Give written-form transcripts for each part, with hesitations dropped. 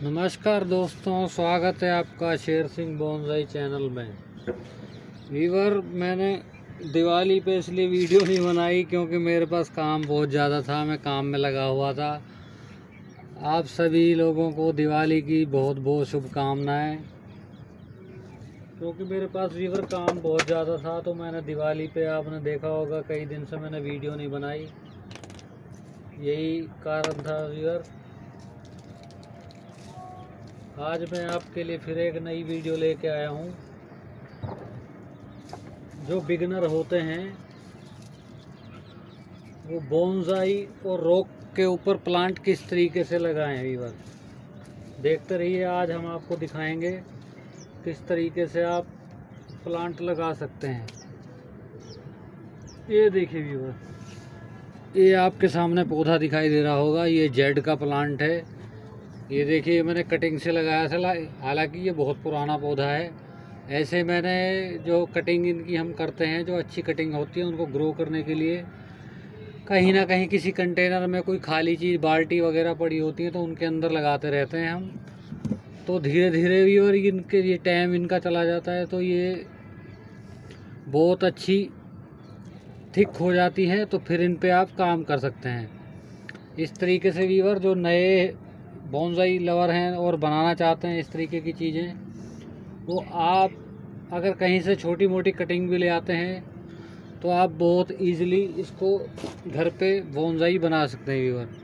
नमस्कार दोस्तों, स्वागत है आपका शेर सिंह बोनसाई चैनल में। वीवर, मैंने दिवाली पे इसलिए वीडियो नहीं बनाई क्योंकि मेरे पास काम बहुत ज़्यादा था, मैं काम में लगा हुआ था। आप सभी लोगों को दिवाली की बहुत बहुत शुभकामनाएं। क्योंकि मेरे पास वीवर काम बहुत ज़्यादा था तो मैंने दिवाली पे, आपने देखा होगा, कई दिन से मैंने वीडियो नहीं बनाई, यही कारण था वीवर। आज मैं आपके लिए फिर एक नई वीडियो लेके आया हूँ। जो बिगनर होते हैं वो बोनसाई और रॉक के ऊपर प्लांट किस तरीके से लगाएं वीवर, देखते रहिए। आज हम आपको दिखाएंगे किस तरीके से आप प्लांट लगा सकते हैं। ये देखिए वीवर, ये आपके सामने पौधा दिखाई दे रहा होगा, ये जेड का प्लांट है। ये देखिए, मैंने कटिंग से लगाया था, हालांकि ये बहुत पुराना पौधा है। ऐसे मैंने जो कटिंग इनकी हम करते हैं, जो अच्छी कटिंग होती है, उनको ग्रो करने के लिए कहीं ना कहीं किसी कंटेनर में कोई खाली चीज़, बाल्टी वगैरह पड़ी होती है तो उनके अंदर लगाते रहते हैं हम। तो धीरे धीरे भी और इनके ये टाइम इनका चला जाता है तो ये बहुत अच्छी थिक हो जाती है, तो फिर इन पे आप काम कर सकते हैं। इस तरीके से वीवर, जो नए बोनसाई लवर हैं और बनाना चाहते हैं इस तरीके की चीज़ें, वो आप अगर कहीं से छोटी मोटी कटिंग भी ले आते हैं तो आप बहुत इजीली इसको घर पे बोनसाई बना सकते हैं वीवर।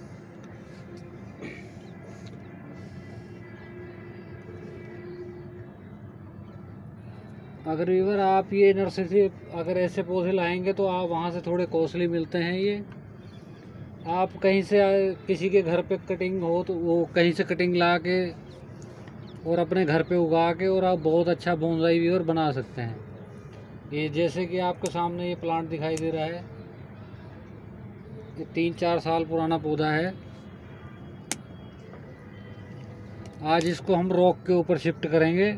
अगर वीवर आप ये नर्सरी से अगर ऐसे पौधे लाएंगे तो आप वहाँ से थोड़े कॉस्टली मिलते हैं। ये आप कहीं से किसी के घर पे कटिंग हो तो वो कहीं से कटिंग ला के और अपने घर पे उगा के और आप बहुत अच्छा बोनसाई वीवर बना सकते हैं। ये जैसे कि आपके सामने ये प्लांट दिखाई दे रहा है, ये 3-4 साल पुराना पौधा है। आज इसको हम रॉक के ऊपर शिफ्ट करेंगे।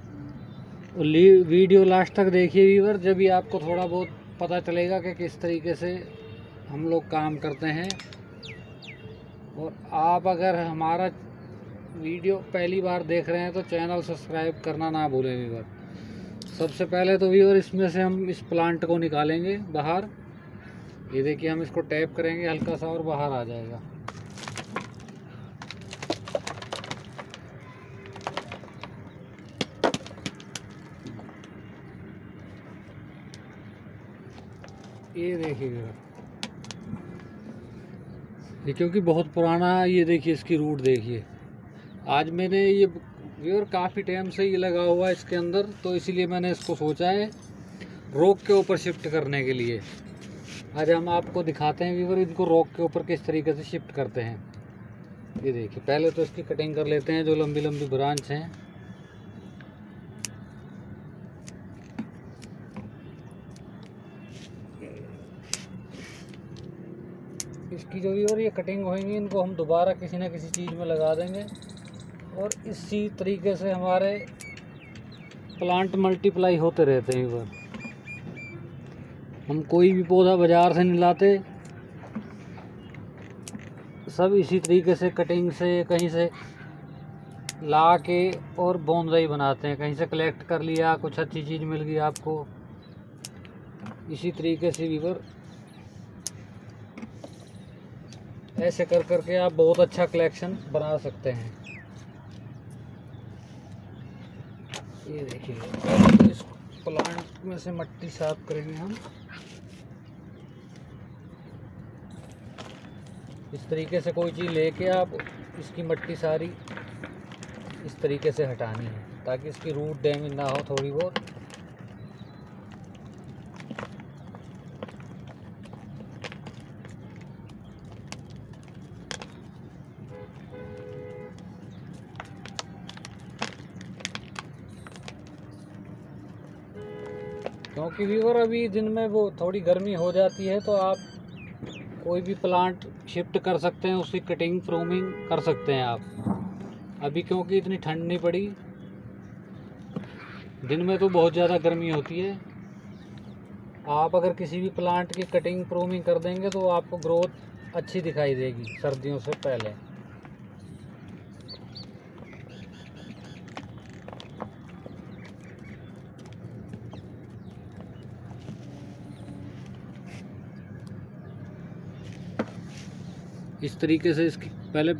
वीडियो लास्ट तक देखिए वीवर, जब भी आपको थोड़ा बहुत पता चलेगा कि किस तरीके से हम लोग काम करते हैं। और आप अगर हमारा वीडियो पहली बार देख रहे हैं तो चैनल सब्सक्राइब करना ना भूलें वीवर। सबसे पहले तो वीवर इसमें से हम इस प्लांट को निकालेंगे बाहर। ये देखिए, हम इसको टैप करेंगे हल्का सा और बाहर आ जाएगा। ये देखिए वीवर, ये क्योंकि बहुत पुराना है, ये देखिए इसकी रूट देखिए। आज मैंने ये वीवर काफ़ी टाइम से ये लगा हुआ है इसके अंदर, तो इसीलिए मैंने इसको सोचा है रॉक के ऊपर शिफ्ट करने के लिए। आज हम आपको दिखाते हैं वीवर, इनको रॉक के ऊपर किस तरीके से शिफ्ट करते हैं। ये देखिए, पहले तो इसकी कटिंग कर लेते हैं, जो लंबी लंबी ब्रांच हैं। इसकी जो वीवर ये कटिंग होंगी, इनको हम दोबारा किसी न किसी चीज़ में लगा देंगे और इसी तरीके से हमारे प्लांट मल्टीप्लाई होते रहते हैं वीवर। हम कोई भी पौधा बाज़ार से नहीं लाते, सब इसी तरीके से कटिंग से कहीं से ला के और बोनसाई बनाते हैं। कहीं से कलेक्ट कर लिया, कुछ अच्छी चीज़ मिल गई आपको, इसी तरीके से वीवर ऐसे कर करके आप बहुत अच्छा कलेक्शन बना सकते हैं। ये देखिए, तो इस प्लांट में से मिट्टी साफ करेंगे हम। इस तरीके से कोई चीज़ लेके आप इसकी मिट्टी सारी इस तरीके से हटानी है ताकि इसकी रूट डैमेज ना हो थोड़ी बहुत। क्योंकि वीवर अभी दिन में वो थोड़ी गर्मी हो जाती है तो आप कोई भी प्लांट शिफ्ट कर सकते हैं, उसकी कटिंग प्रूनिंग कर सकते हैं आप। अभी क्योंकि इतनी ठंड नहीं पड़ी, दिन में तो बहुत ज़्यादा गर्मी होती है। आप अगर किसी भी प्लांट की कटिंग प्रूनिंग कर देंगे तो आपको ग्रोथ अच्छी दिखाई देगी सर्दियों से पहले। इस तरीके से इसकी पहले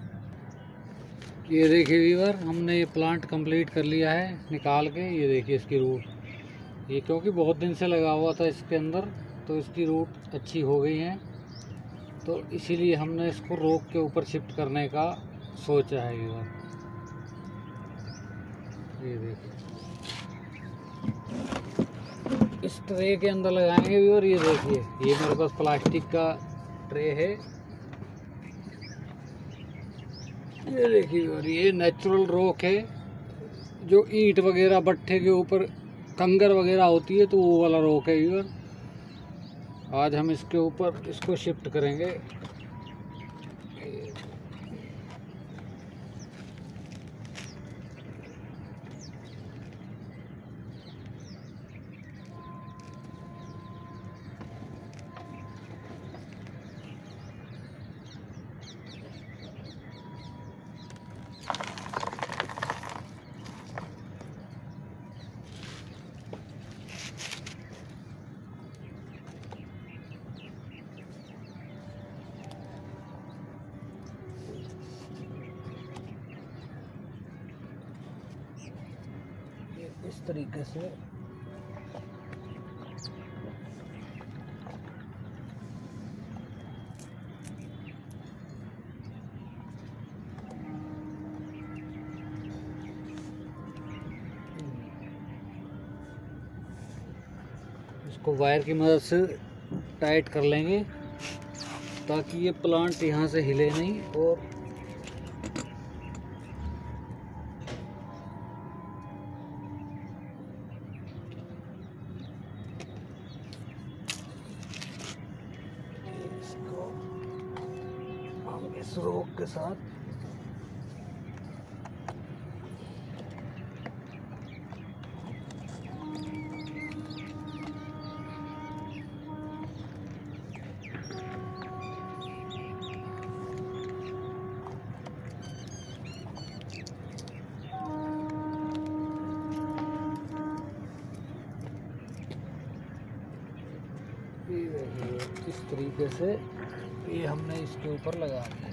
ये देखिए व्यूअर, हमने ये प्लांट कंप्लीट कर लिया है निकाल के। ये देखिए इसकी रूट, ये क्योंकि बहुत दिन से लगा हुआ था इसके अंदर, तो इसकी रूट अच्छी हो गई है, तो इसीलिए हमने इसको रोक के ऊपर शिफ्ट करने का सोचा है व्यूअर। ये देखिए इस ट्रे के अंदर लगाएंगे व्यूअर। ये देखिए, ये मेरे पास प्लास्टिक का ट्रे है। ये देखिए व्यूअर, ये नेचुरल रॉक है, जो ईंट वगैरह भट्ठे के ऊपर कंकर वगैरह होती है, तो वो वाला रॉक है व्यूअर। आज हम इसके ऊपर इसको शिफ्ट करेंगे। इस तरीके से इसको वायर की मदद से टाइट कर लेंगे, ताकि ये प्लांट यहाँ से हिले नहीं। और इस रोक के साथ इस तरीके से ये हमने इसके ऊपर लगा दिया।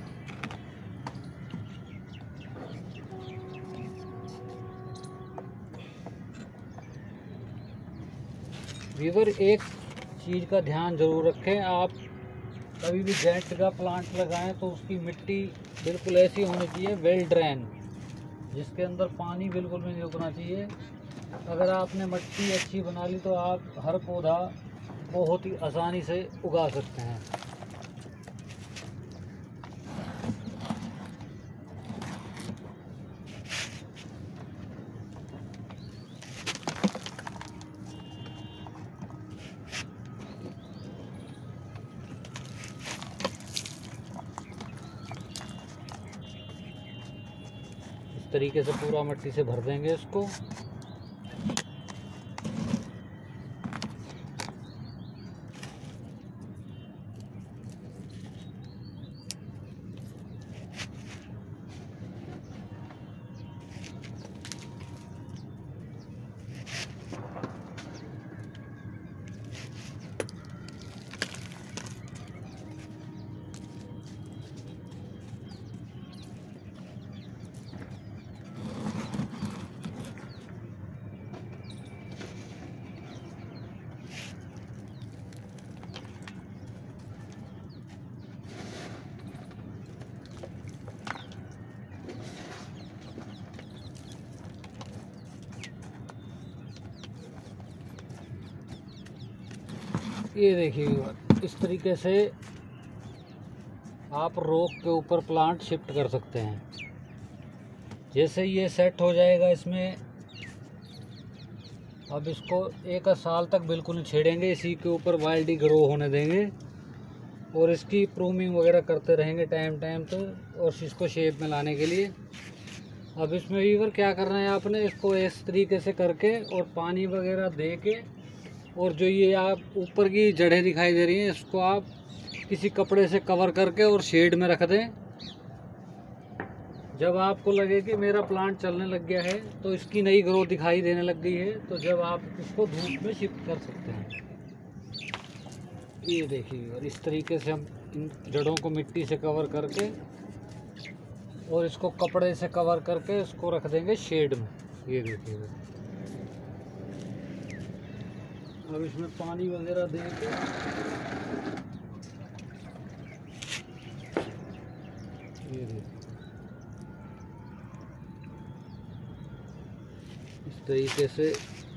व्यूअर, एक चीज़ का ध्यान ज़रूर रखें, आप कभी भी जेट का प्लांट लगाएं तो उसकी मिट्टी बिल्कुल ऐसी होनी चाहिए, वेल ड्रेन, जिसके अंदर पानी बिल्कुल भी नहीं रुकना चाहिए। अगर आपने मिट्टी अच्छी बना ली तो आप हर पौधा बहुत ही आसानी से उगा सकते हैं। इस तरीके से पूरा मिट्टी से भर देंगे इसको। ये देखिए, इस तरीके से आप रोक के ऊपर प्लांट शिफ्ट कर सकते हैं। जैसे ये सेट हो जाएगा इसमें, अब इसको 1 साल तक बिल्कुल नहीं छेड़ेंगे, इसी के ऊपर वाइल्ड ग्रो होने देंगे और इसकी प्रूनिंग वगैरह करते रहेंगे टाइम टाइम तो, और इसको शेप में लाने के लिए। अब इसमें व्यूअर क्या करना है, आपने इसको इस तरीके से करके और पानी वगैरह दे के, और जो ये आप ऊपर की जड़ें दिखाई दे रही हैं, इसको आप किसी कपड़े से कवर करके और शेड में रख दें। जब आपको लगे कि मेरा प्लांट चलने लग गया है, तो इसकी नई ग्रोथ दिखाई देने लग गई है, तो जब आप इसको धूप में शिफ्ट कर सकते हैं। ये देखिए, और इस तरीके से हम इन जड़ों को मिट्टी से कवर करके और इसको कपड़े से कवर करके इसको रख देंगे शेड में। ये देखिए, अब इसमें पानी वगैरह देंगे। ये देखिए, इस तरीके से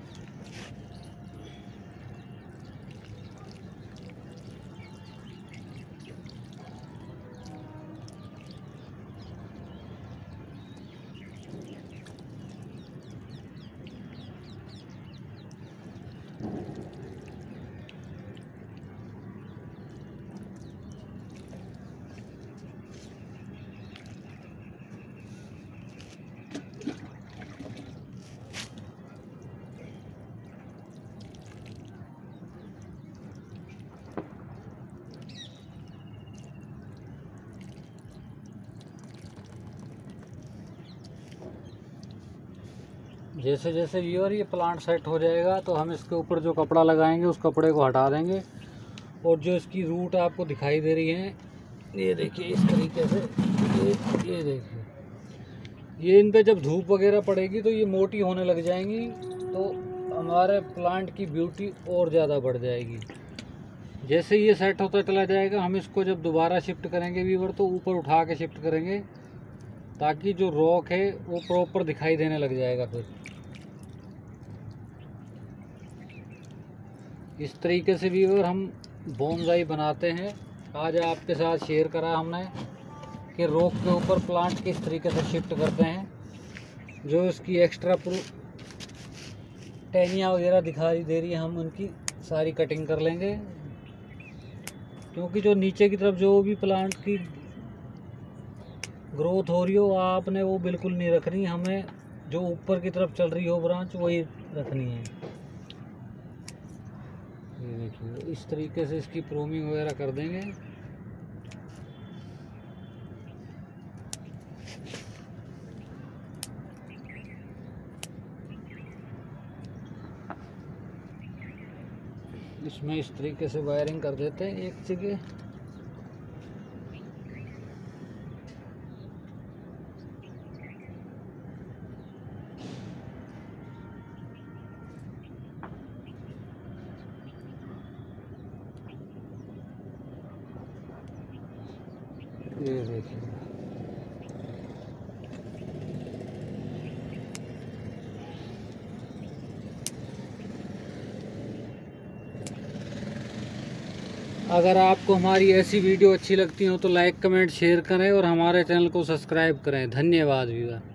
जैसे जैसे व्यूअर ये प्लांट सेट हो जाएगा तो हम इसके ऊपर जो कपड़ा लगाएंगे उस कपड़े को हटा देंगे और जो इसकी रूट आपको दिखाई दे रही है, ये देखिए इस तरीके से, ये देखिए, ये इन पे जब धूप वगैरह पड़ेगी तो ये मोटी होने लग जाएंगी, तो हमारे प्लांट की ब्यूटी और ज़्यादा बढ़ जाएगी। जैसे ये सेट होता चला जाएगा हम इसको जब दोबारा शिफ्ट करेंगे व्यूअर तो ऊपर उठा के शिफ्ट करेंगे ताकि जो रॉक है वो प्रॉपर दिखाई देने लग जाएगा। फिर इस तरीके से व्यूअर हम बोनसाई बनाते हैं। आज आपके साथ शेयर करा हमने कि रॉक के ऊपर प्लांट किस तरीके से शिफ्ट करते हैं। जो इसकी एक्स्ट्रा टहनियाँ वगैरह दिखाई दे रही है हम उनकी सारी कटिंग कर लेंगे, क्योंकि जो नीचे की तरफ जो भी प्लांट की ग्रोथ हो रही हो आपने वो बिल्कुल नहीं रखनी, हमें जो ऊपर की तरफ चल रही हो ब्रांच वही रखनी है। ये देखिए इस तरीके से इसकी प्रूनिंग वगैरह कर देंगे। इसमें इस तरीके से वायरिंग कर देते हैं एक जगह। ये देखिए अगर आपको हमारी ऐसी वीडियो अच्छी लगती हो तो लाइक कमेंट शेयर करें और हमारे चैनल को सब्सक्राइब करें। धन्यवाद व्यूअर।